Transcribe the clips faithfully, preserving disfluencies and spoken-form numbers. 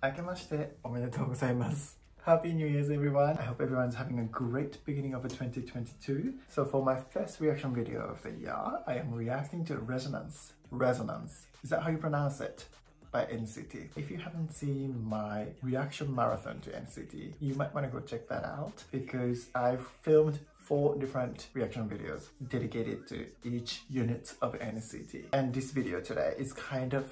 Akemashite omedetou gozaimasu. Happy New Year's everyone! I hope everyone's having a great beginning of twenty twenty-two. So for my first reaction video of the year, I am reacting to Resonance. Resonance. Is that how you pronounce it? By N C T. If you haven't seen my reaction marathon to N C T, you might want to go check that out because I've filmed four different reaction videos dedicated to each unit of N C T. And this video today is kind of,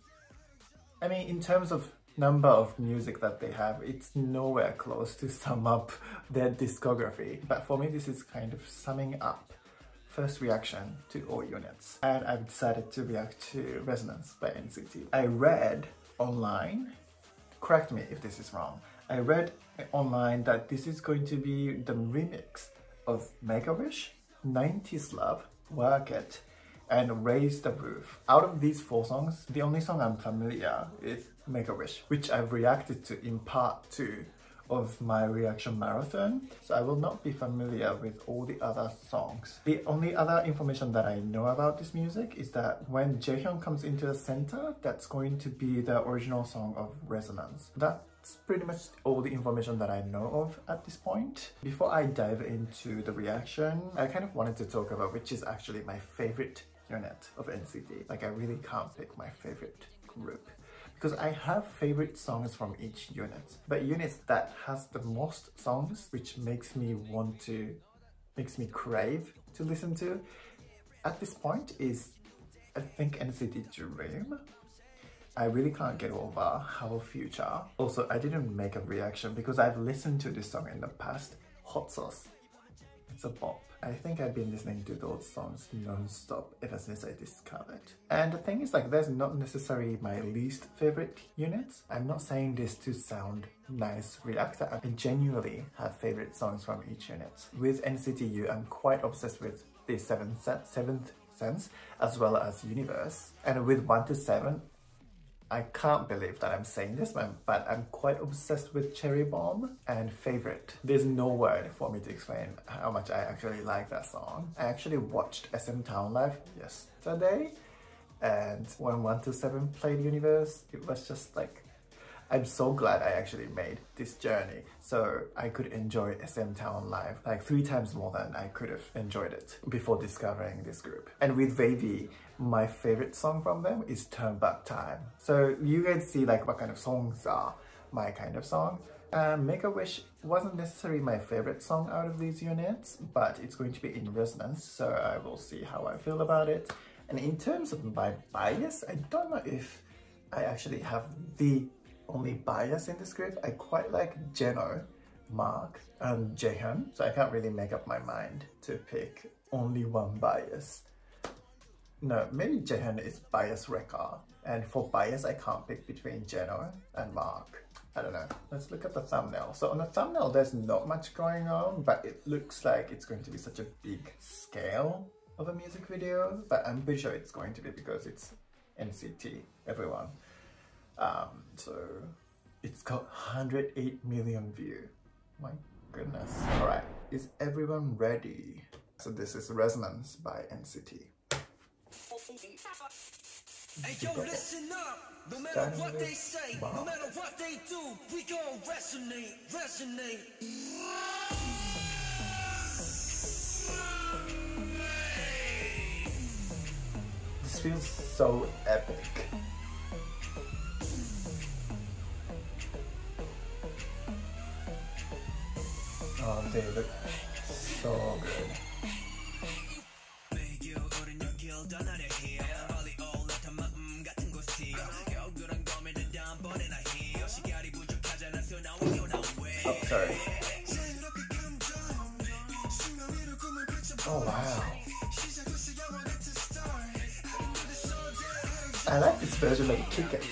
I mean, in terms of number of music that they have, it's nowhere close to sum up their discography. But for me, this is kind of summing up first reaction to all units. And I've decided to react to Resonance by N C T. I read online, correct me if this is wrong, I read online that this is going to be the remix of Make a Wish, nineties Love, Work It, and Raise the Roof. Out of these four songs, the only song I'm familiar is Make a Wish, which I've reacted to in part two of my reaction marathon, so I will not be familiar with all the other songs. The only other information that I know about this music is that when Jaehyun comes into the center, that's going to be the original song of Resonance. That's pretty much all the information that I know of at this point. Before I dive into the reaction, I kind of wanted to talk about which is actually my favorite unit of N C T. Like, I really can't pick my favorite group because I have favorite songs from each unit, but units that has the most songs, which makes me want to, makes me crave to listen to at this point is, I think, N C T Dream. I really can't get over How Future. Also, I didn't make a reaction because I've listened to this song in the past, Hot Sauce. It's a bop. I think I've been listening to those songs non-stop ever since I discovered. And the thing is, like, there's not necessarily my least favorite units. I'm not saying this to sound nice reactor. I genuinely have favorite songs from each unit. With N C T U, I'm quite obsessed with the seventh, se seventh Sense as well as Universe. And with one to seven, I can't believe that I'm saying this, but I'm quite obsessed with Cherry Bomb and Favorite. There's no word for me to explain how much I actually like that song. I actually watched S M Town Live yesterday, and when one to seven played Universe, it was just like, I'm so glad I actually made this journey so I could enjoy S M Town Live like three times more than I could have enjoyed it before discovering this group. And with Wavy, my favorite song from them is Turn Back Time. So you guys see like what kind of songs are my kind of song. Uh, Make a Wish wasn't necessarily my favorite song out of these units, but it's going to be in Resonance, so I will see how I feel about it. And in terms of my bias, I don't know if I actually have the only bias in this group. I quite like Jeno, Mark, and Jaehyun, so I can't really make up my mind to pick only one bias. No, maybe Jaehyun is bias wrecker, and for bias I can't pick between Jeno and Mark. I don't know. Let's look at the thumbnail. So on the thumbnail there's not much going on, but it looks like it's going to be such a big scale of a music video, but I'm pretty sure it's going to be because it's N C T, everyone. Um, so it's got one hundred eight million views. My goodness. Alright, is everyone ready? So this is Resonance by N C T. Hey, yo, listen up. No matter what they say, no matter what they do, we gon' resonate, resonate. This feels so epic. Oh, they look so good. Oh, sorry. Oh, wow. I like this version of Kick It.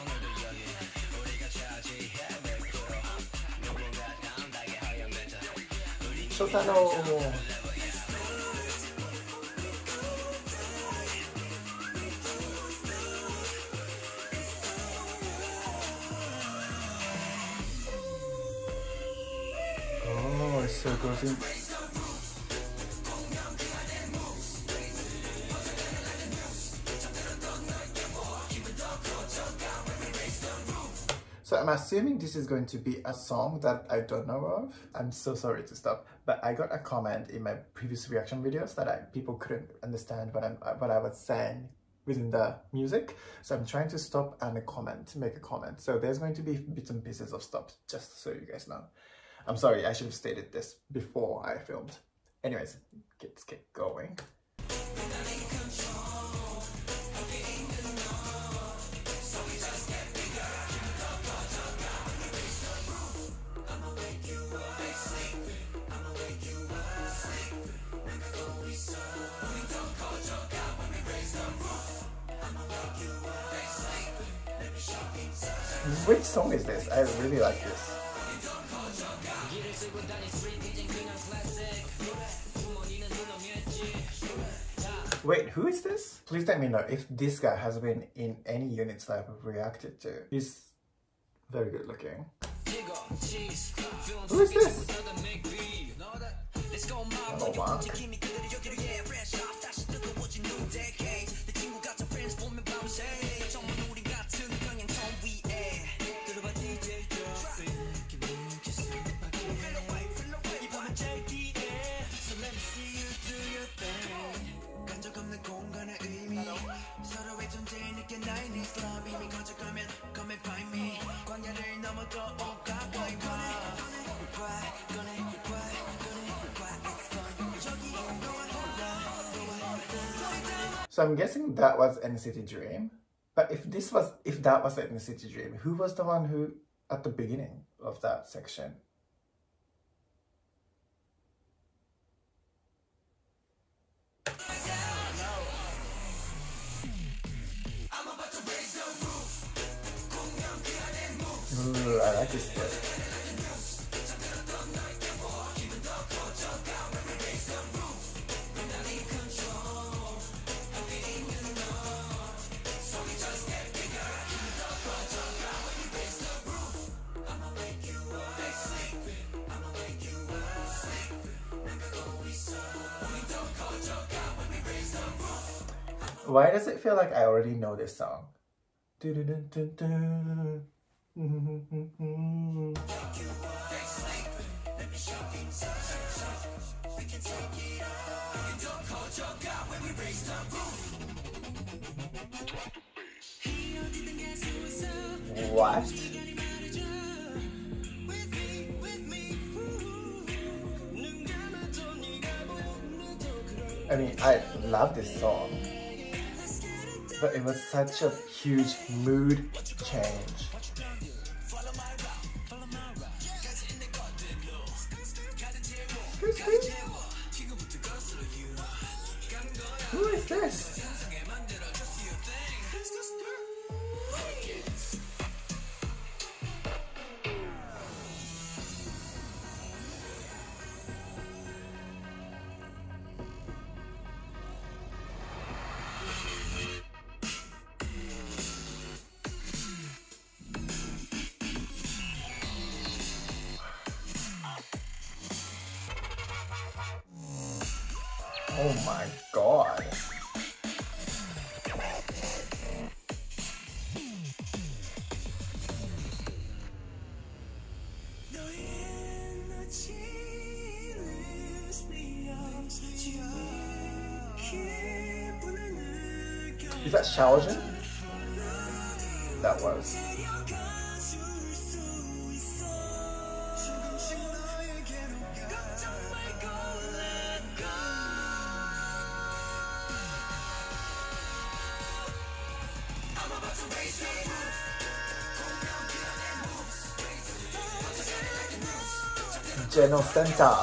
Shotaro! Oh, it still goes in. So I'm assuming this is going to be a song that I don't know of. I'm so sorry to stop, but I got a comment in my previous reaction videos that I, people couldn't understand what, I'm, what I was saying within the music. So I'm trying to stop and comment, make a comment. So there's going to be bits and pieces of stops, just so you guys know. I'm sorry, I should have stated this before I filmed. Anyways, let's get going. Which song is this? I really like this. Wait, who is this? Please let me know if this guy has been in any units that I've reacted to. He's very good looking. Who is this? Oh wow. So I'm guessing that was N C T Dream. But if this was, if that was N C T Dream, who was the one who, at the beginning of that section? Ooh, I like this bit. Why does it feel like I already know this song? What? I mean, I love this song, but it was such a huge mood change. Who is this? Oh my god. Is that Xiaojun? That was. General Center.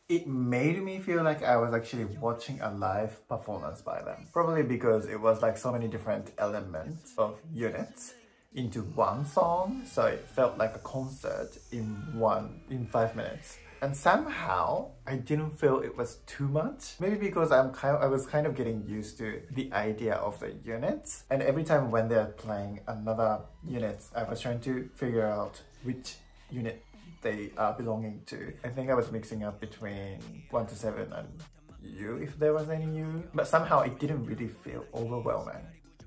it made me feel like I was actually watching a live performance by them. Probably because it was like so many different elements of units into one song, so it felt like a concert in one in five minutes. And somehow I didn't feel it was too much. Maybe because I'm kind of, I was kind of getting used to the idea of the units, and every time when they're playing another unit, I was trying to figure out which unit they are belonging to. I think I was mixing up between one to seven and U, if there was any U, but somehow it didn't really feel overwhelming.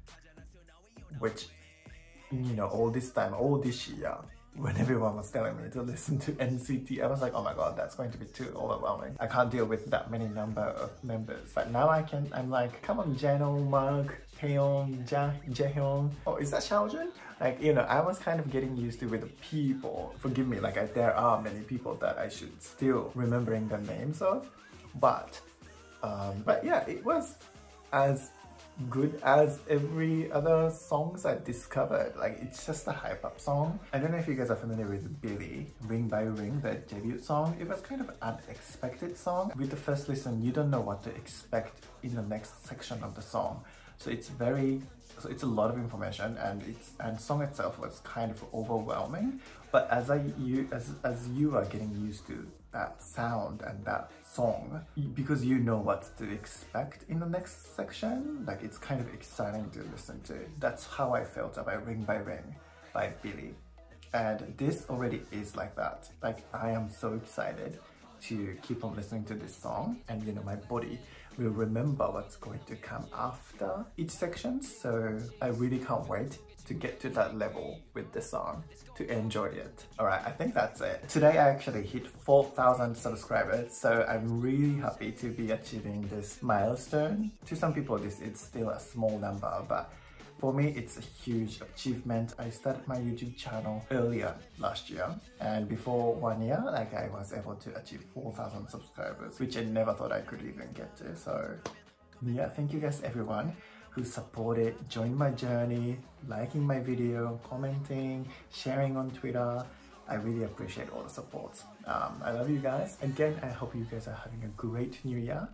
Which, you know, all this time, all this year, when everyone was telling me to listen to N C T, I was like, oh my god, that's going to be too overwhelming. I can't deal with that many number of members. But now I can, I'm like, come on, Jeno, Mark, Taeyeon, Ja, Jaehyun. Oh, is that Xiaojun? Like, you know, I was kind of getting used to with the people. Forgive me, like I, there are many people that I should still remembering the names of. But, um, but yeah, it was as good as every other songs I discovered. Like, it's just a hype up song. I don't know if you guys are familiar with Billy, Ring by Ring, the debut song. It was kind of an unexpected song. With the first listen, you don't know what to expect in the next section of the song. So it's very, so it's a lot of information, and it's and song itself was kind of overwhelming. But as I you as as you are getting used to that sound and that song, because you know what to expect in the next section, like it's kind of exciting to listen to. That's how I felt about Ring by Ring by Billy. And this already is like that. Like, I am so excited to keep on listening to this song, and you know, my body will remember what's going to come after each section. So I really can't wait to get to that level with the song, to enjoy it. Alright, I think that's it. Today I actually hit four thousand subscribers, so I'm really happy to be achieving this milestone. To some people this is still a small number, but for me it's a huge achievement. I started my YouTube channel earlier last year, and before one year, like, I was able to achieve four thousand subscribers, which I never thought I could even get to. So yeah, thank you guys everyone who supported, joined my journey, liking my video, commenting, sharing on Twitter. I really appreciate all the support. Um, I love you guys. Again, I hope you guys are having a great new year,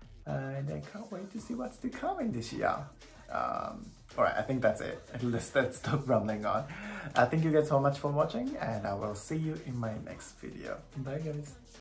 and I can't wait to see what's to come in this year. Um, Alright, I think that's it. Let's, let's stop rambling on. Uh, thank you guys so much for watching, and I will see you in my next video. Bye guys.